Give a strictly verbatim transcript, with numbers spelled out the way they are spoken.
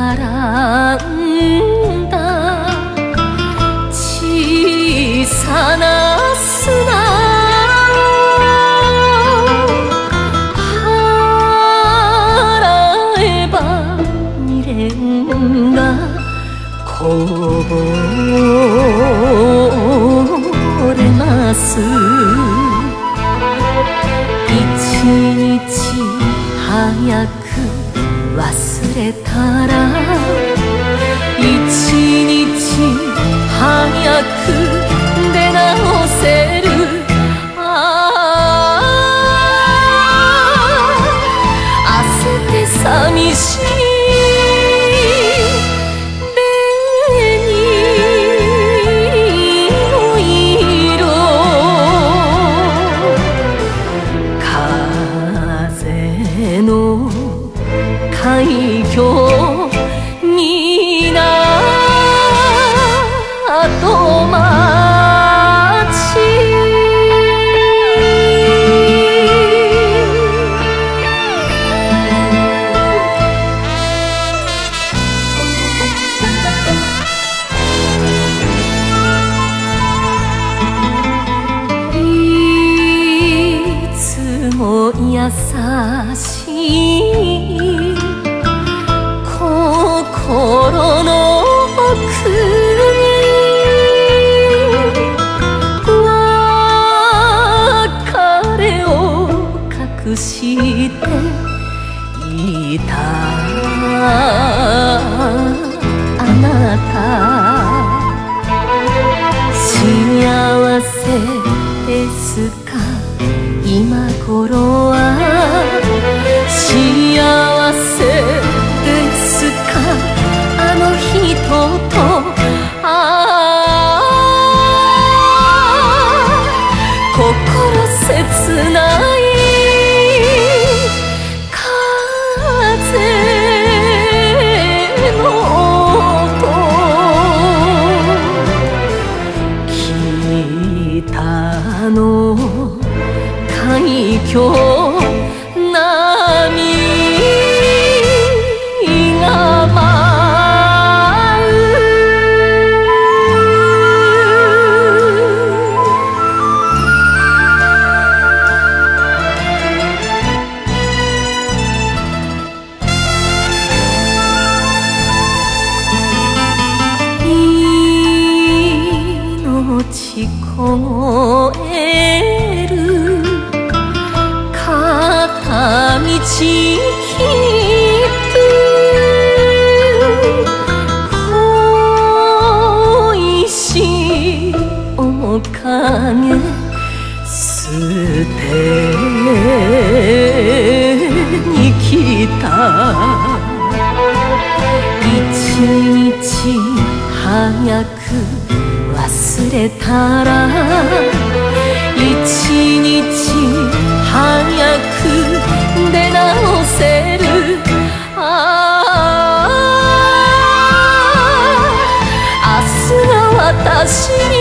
並んだ小さな砂払えば未練がこぼれます一日早く忘れたら一日早く出直せるああ焦って寂しい海峡になと町いつも優しい心の奥に別れを隠していたあなた幸せですか今頃は幸せですかあの人とああ心切ない風の音北の海峡波凍える片道切符恋しい面影捨てに来た一日早く忘れたら一日早く出直せるああ明日が私に